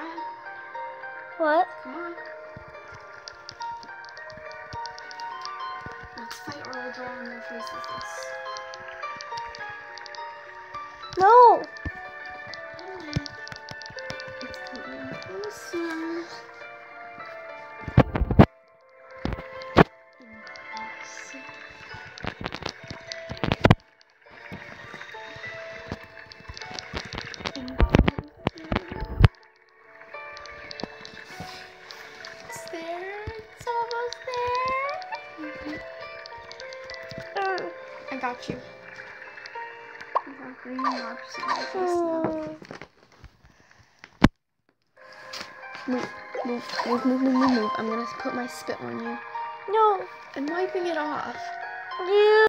ahead. What? Come on. Let's fight or we'll draw on their faces this. No! It's coming closer. It's there. It's almost there. I got you. You have green marks on your face now. Move. I'm gonna put my spit on you. No! I'm wiping it off. You.